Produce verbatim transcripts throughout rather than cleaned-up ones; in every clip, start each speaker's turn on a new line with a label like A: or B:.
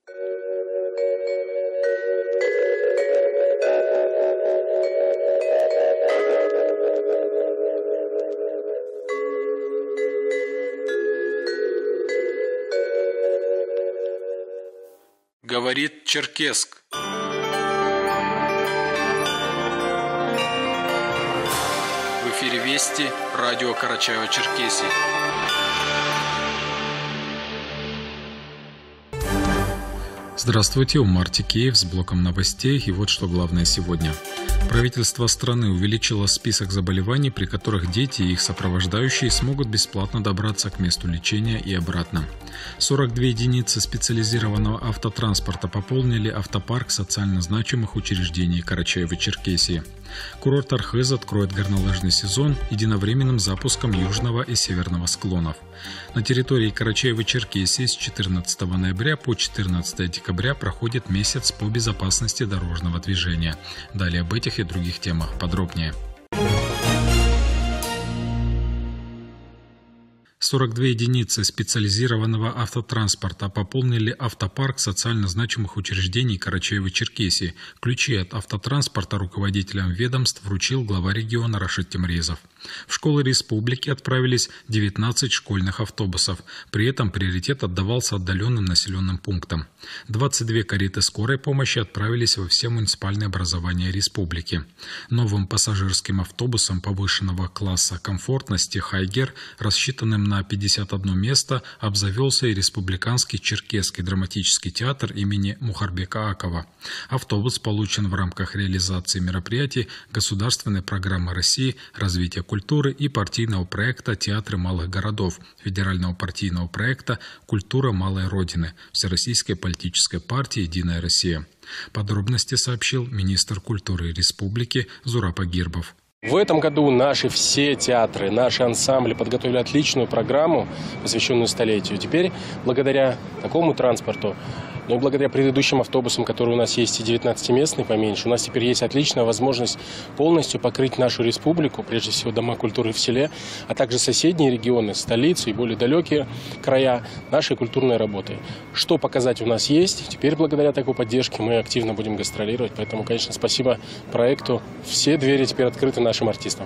A: Говорит Черкесск. В эфире Вести, радио Карачаево-Черкесии. Здравствуйте, Умар Тикеев с блоком новостей. И вот что главное сегодня. Правительство страны увеличило список заболеваний, при которых дети и их сопровождающие смогут бесплатно добраться к месту лечения и обратно. сорок две единицы специализированного автотранспорта пополнили автопарк социально значимых учреждений Карачаево-Черкесии. Курорт Архыз откроет горнолыжный сезон единовременным запуском южного и северного склонов. На территории Карачаево-Черкесии с четырнадцатого ноября по четырнадцатое декабря проходит месяц по безопасности дорожного движения. Далее об этих и других темах подробнее. сорок две единицы специализированного автотранспорта пополнили автопарк социально значимых учреждений Карачаево-Черкесии. Ключи от автотранспорта руководителям ведомств вручил глава региона Рашид Темрезов. В школы республики отправились девятнадцать школьных автобусов. При этом приоритет отдавался отдаленным населенным пунктам. двадцать две кареты скорой помощи отправились во все муниципальные образования республики. Новым пассажирским автобусом повышенного класса комфортности «Хайгер», рассчитанным на пятьдесят одно место, обзавелся и Республиканский черкесский драматический театр имени Мухарбека Акова. Автобус получен в рамках реализации мероприятий Государственной программы России развития культуры и партийного проекта «Театры малых городов», федерального партийного проекта «Культура малой Родины» Всероссийской политической партии «Единая Россия». Подробности сообщил министр культуры республики Зураб Агирбов.
B: В этом году наши все театры, наши ансамбли подготовили отличную программу, посвященную столетию. Теперь, благодаря такому транспорту, но и благодаря предыдущим автобусам, которые у нас есть, и девятнадцатиместный поменьше, у нас теперь есть отличная возможность полностью покрыть нашу республику, прежде всего дома культуры в селе, а также соседние регионы, столицу и более далекие края нашей культурной работы. Что показать у нас есть, теперь благодаря такой поддержке мы активно будем гастролировать. Поэтому, конечно, спасибо проекту. Все двери теперь открыты нашим артистам.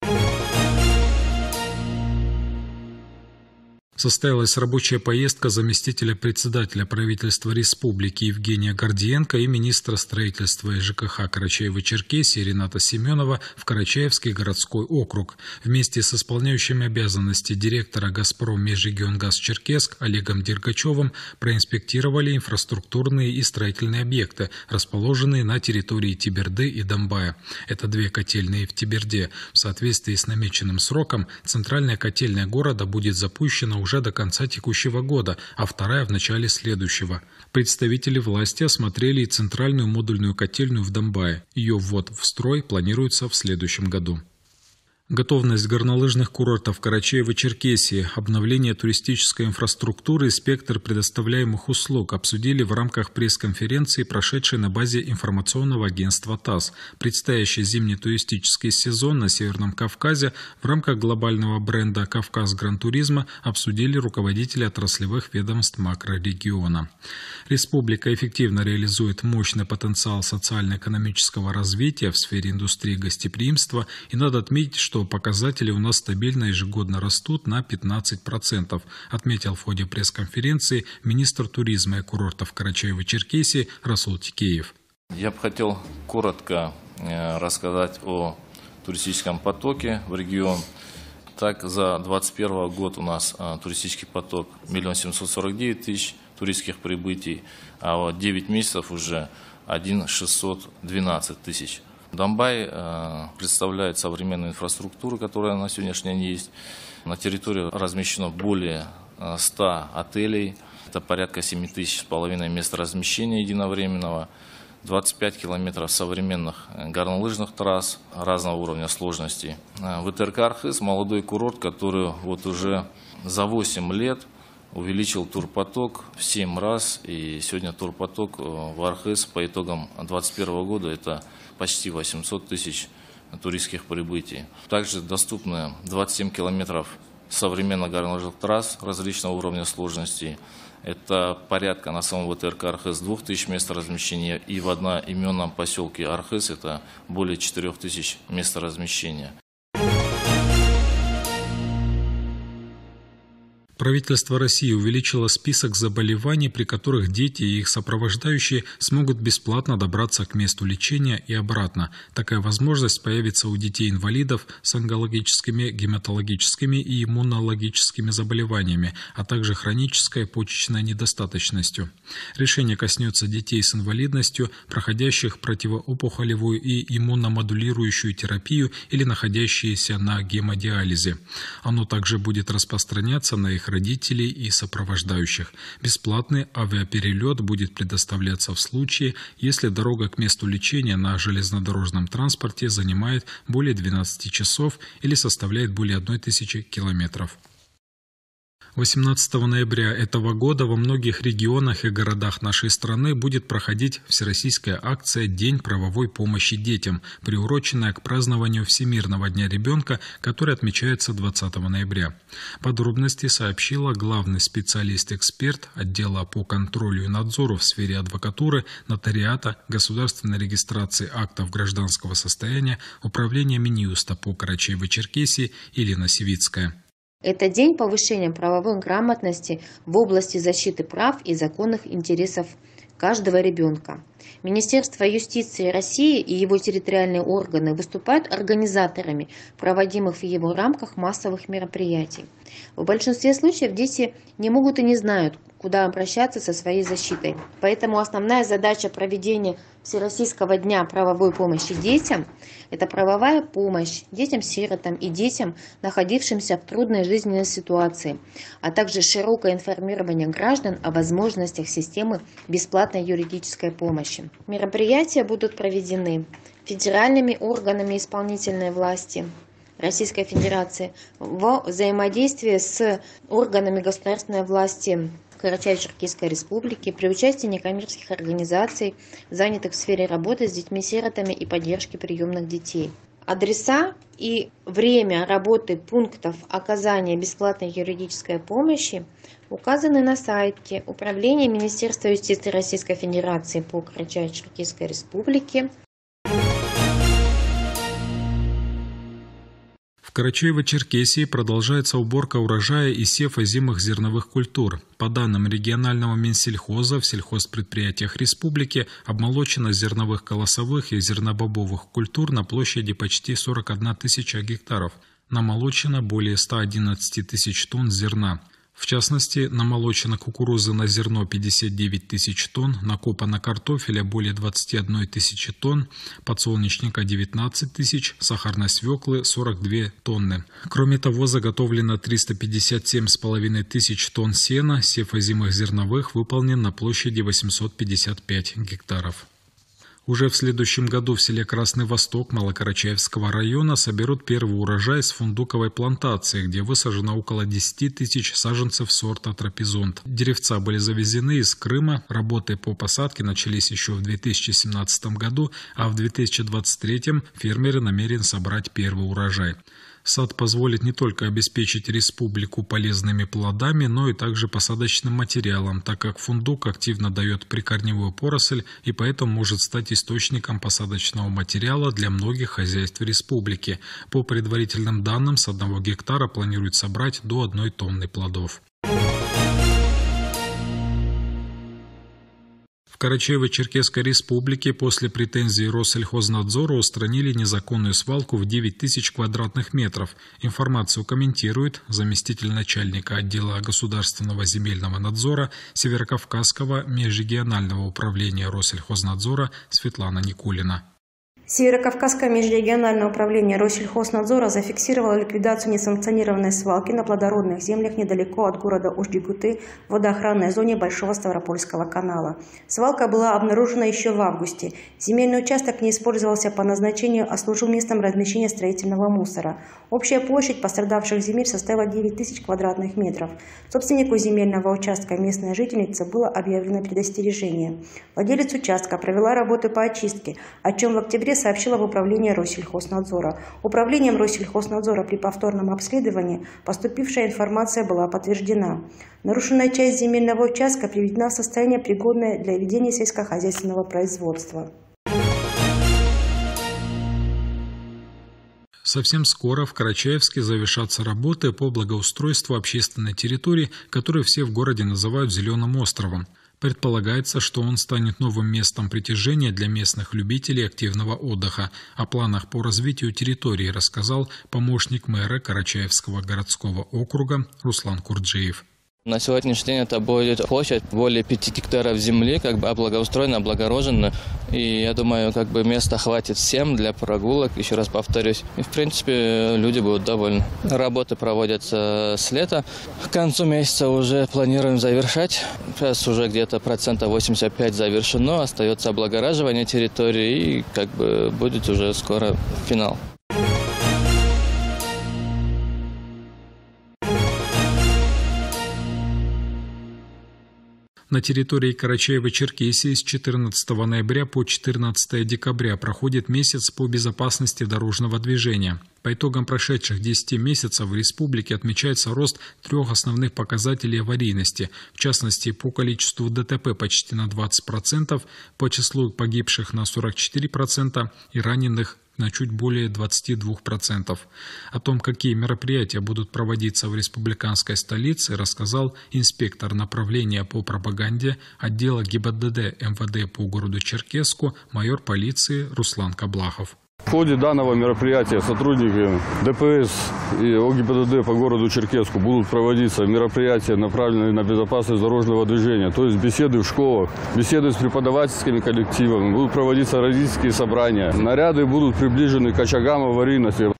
A: Состоялась рабочая поездка заместителя председателя правительства республики Евгения Гордиенко и министра строительства и ЖКХ Карачаево-Черкесии Рената Семенова в Карачаевский городской округ. Вместе с исполняющим обязанности директора «Газпром Межрегионгаз Черкесск» Олегом Дергачевым проинспектировали инфраструктурные и строительные объекты, расположенные на территории Теберды и Домбая. Это две котельные в Теберде. В соответствии с намеченным сроком центральная котельная города будет запущена уже до конца текущего года, а вторая в начале следующего. Представители власти осмотрели и центральную модульную котельную в Домбае. Ее ввод в строй планируется в следующем году. Готовность горнолыжных курортов Карачаево-Черкесии, обновление туристической инфраструктуры и спектр предоставляемых услуг обсудили в рамках пресс-конференции, прошедшей на базе информационного агентства ТАСС. Предстоящий зимний туристический сезон на Северном Кавказе в рамках глобального бренда «Кавказ Гран-туризма» обсудили руководители отраслевых ведомств макрорегиона. Республика эффективно реализует мощный потенциал социально-экономического развития в сфере индустрии гостеприимства, и надо отметить, что что показатели у нас стабильно ежегодно растут на пятнадцать процентов, отметил в ходе пресс-конференции министр туризма и курортов Карачаево-Черкесии Расул Тикеев.
C: Я бы хотел коротко рассказать о туристическом потоке в регион. Так, за двадцать первый год у нас туристический поток миллион семьсот сорок девять тысяч туристских прибытий, а вот девять месяцев уже один миллион шестьсот двенадцать тысяч. Домбай э, представляет современную инфраструктуру, которая на сегодняшний день есть. На территории размещено более ста отелей. Это порядка семи тысяч с половиной мест размещения единовременного. двадцать пять километров современных горнолыжных трасс разного уровня сложности. ВТРК Архыз – молодой курорт, который вот уже за восемь лет увеличил турпоток в семь раз. И сегодня турпоток в Архыз по итогам две тысячи двадцать первого года – это почти восемьсот тысяч туристских прибытий. Также доступны двадцать семь километров современных горнолыжных трасс различного уровня сложности. Это порядка на самом ВТРК Архыз двух тысяч мест размещения, и в одноименном поселке Архыз это более четырёх тысяч мест размещения.
A: Правительство России увеличило список заболеваний, при которых дети и их сопровождающие смогут бесплатно добраться к месту лечения и обратно. Такая возможность появится у детей-инвалидов с онкологическими, гематологическими и иммунологическими заболеваниями, а также хронической почечной недостаточностью. Решение коснется детей с инвалидностью, проходящих противоопухолевую и иммуномодулирующую терапию или находящиеся на гемодиализе. Оно также будет распространяться на их родителей и сопровождающих. Бесплатный авиаперелет будет предоставляться в случае, если дорога к месту лечения на железнодорожном транспорте занимает более двенадцати часов или составляет более одной тысячи километров. восемнадцатого ноября этого года во многих регионах и городах нашей страны будет проходить всероссийская акция «День правовой помощи детям», приуроченная к празднованию Всемирного дня ребенка, который отмечается двадцатого ноября. Подробности сообщила главный специалист-эксперт отдела по контролю и надзору в сфере адвокатуры, нотариата, государственной регистрации актов гражданского состояния, управления Минюста по Карачаево-Черкесии Елена Сивицкая.
D: Это день повышения правовой грамотности в области защиты прав и законных интересов каждого ребенка. Министерство юстиции России и его территориальные органы выступают организаторами проводимых в его рамках массовых мероприятий. В большинстве случаев дети не могут и не знают, куда обращаться со своей защитой. Поэтому основная задача проведения Всероссийского дня правовой помощи детям – это правовая помощь детям-сиротам и детям, находившимся в трудной жизненной ситуации, а также широкое информирование граждан о возможностях системы бесплатной юридической помощи. Мероприятия будут проведены федеральными органами исполнительной власти Российской Федерации во взаимодействии с органами государственной власти Карачаево-Черкесской Республики при участии некоммерческих организаций, занятых в сфере работы с детьми-сиротами и поддержки приемных детей. Адреса и время работы пунктов оказания бесплатной юридической помощи указаны на сайте Управления Министерства юстиции Российской Федерации по Карачаево-Черкесской Республике.
A: В Карачаево-Черкесии продолжается уборка урожая и сев озимых зерновых культур. По данным регионального Минсельхоза, в сельхозпредприятиях республики обмолочено зерновых колосовых и зернобобовых культур на площади почти сорок одна тысяча гектаров. Намолочено более ста одиннадцати тысяч тонн зерна. В частности, намолочено кукурузы на зерно пятьдесят девять тысяч тонн, накопано картофеля более двадцати одной тысячи тонн, подсолнечника девятнадцать тысяч, сахарной свеклы сорок две тонны. Кроме того, заготовлено триста пятьдесят семь с половиной тысяч тонн сена, сев озимых зерновых выполнен на площади восемьсот пятьдесят пять гектаров. Уже в следующем году в селе Красный Восток Малокарачаевского района соберут первый урожай с фундуковой плантации, где высажено около десяти тысяч саженцев сорта трапезунт. Деревца были завезены из Крыма, работы по посадке начались еще в две тысячи семнадцатом году, а в две тысячи двадцать третьем фермеры намерены собрать первый урожай. Сад позволит не только обеспечить республику полезными плодами, но и также посадочным материалом, так как фундук активно дает прикорневую поросль и поэтому может стать источником посадочного материала для многих хозяйств республики. По предварительным данным, с одного гектара планируют собрать до одной тонны плодов. В Карачаево-Черкесской Республике после претензий Россельхознадзора устранили незаконную свалку в девять тысяч квадратных метров. Информацию комментирует заместитель начальника отдела государственного земельного надзора Северокавказского межрегионального управления Россельхознадзора Светлана Никулина.
E: Северокавказское межрегиональное управление Россельхознадзора зафиксировало ликвидацию несанкционированной свалки на плодородных землях недалеко от города Ужгигуты в водоохранной зоне Большого Ставропольского канала. Свалка была обнаружена еще в августе. Земельный участок не использовался по назначению, а служил местом размещения строительного мусора. Общая площадь пострадавших земель составила девять тысяч квадратных метров. Собственнику земельного участка, местная жительница, было объявлено предостережение. Владелец участка провела работы по очистке, о чем в октябре сентябре сообщила в управлении Россельхознадзора. Управлением Россельхознадзора при повторном обследовании поступившая информация была подтверждена. Нарушенная часть земельного участка приведена в состояние, пригодное для ведения сельскохозяйственного производства.
A: Совсем скоро в Карачаевске завершатся работы по благоустройству общественной территории, которую все в городе называют «Зеленым островом». Предполагается, что он станет новым местом притяжения для местных любителей активного отдыха. О планах по развитию территории рассказал помощник мэра Карачаевского городского округа Руслан Курджиев.
F: На сегодняшний день это будет площадь более пяти гектаров земли, как бы облагоустроена, облагорожена. И я думаю, как бы места хватит всем для прогулок, еще раз повторюсь. И в принципе люди будут довольны. Работы проводятся с лета. К концу месяца уже планируем завершать. Сейчас уже где-то процентов восемьдесят пять завершено. Остается облагораживание территории и как бы будет уже скоро финал.
A: На территории Карачаева-Черкесии с четырнадцатого ноября по четырнадцатое декабря проходит месяц по безопасности дорожного движения. По итогам прошедших десяти месяцев в республике отмечается рост трех основных показателей аварийности, в частности по количеству ДТП почти на двадцать процентов, по числу погибших на сорок четыре процента и раненых на чуть более двадцати двух процентов. О том, какие мероприятия будут проводиться в республиканской столице, рассказал инспектор направления по пропаганде отдела ГИБДД МВД по городу Черкесску майор полиции Руслан Каблахов.
G: В ходе данного мероприятия сотрудники ДПС и ОГИБДД по городу Черкесску будут проводиться мероприятия, направленные на безопасность дорожного движения, то есть беседы в школах, беседы с преподавательскими коллективами, будут проводиться родительские собрания. Наряды будут приближены к очагам аварийности.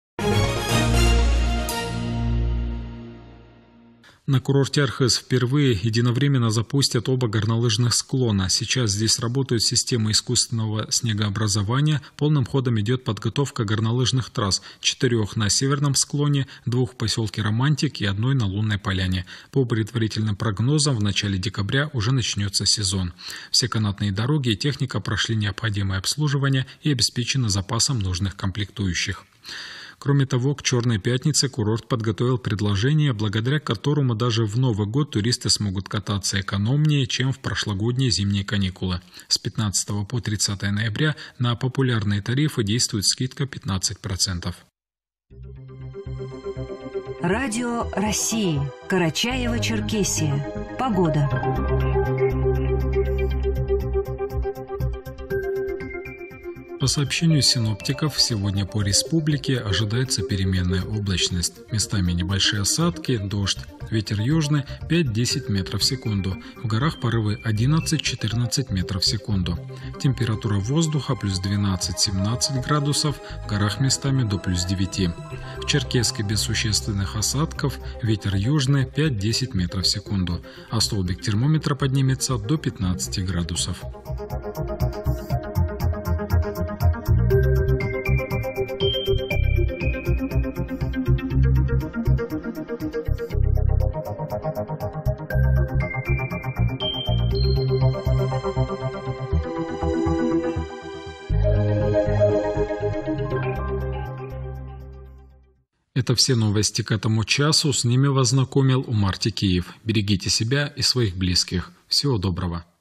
A: На курорте Архыз впервые единовременно запустят оба горнолыжных склона. Сейчас здесь работают системы искусственного снегообразования. Полным ходом идет подготовка горнолыжных трасс. Четырех на северном склоне, двух в поселке Романтик и одной на Лунной поляне. По предварительным прогнозам, в начале декабря уже начнется сезон. Все канатные дороги и техника прошли необходимое обслуживание и обеспечены запасом нужных комплектующих. Кроме того, к Черной пятнице курорт подготовил предложение, благодаря которому даже в Новый год туристы смогут кататься экономнее, чем в прошлогодние зимние каникулы. С пятнадцатого по тридцатое ноября на популярные тарифы действует скидка пятнадцать процентов.
H: Радио России. Карачаево-Черкесия. Погода.
A: По сообщению синоптиков, сегодня по республике ожидается переменная облачность. Местами небольшие осадки, дождь. Ветер южный пять-десять метров в секунду. В горах порывы одиннадцать-четырнадцать метров в секунду. Температура воздуха плюс двенадцать-семнадцать градусов, в горах местами до плюс девяти. В Черкесске без существенных осадков, ветер южный пять-десять метров в секунду, а столбик термометра поднимется до пятнадцати градусов. Это все новости к этому часу. С ними вас знакомил Умар Текеев. Берегите себя и своих близких. Всего доброго.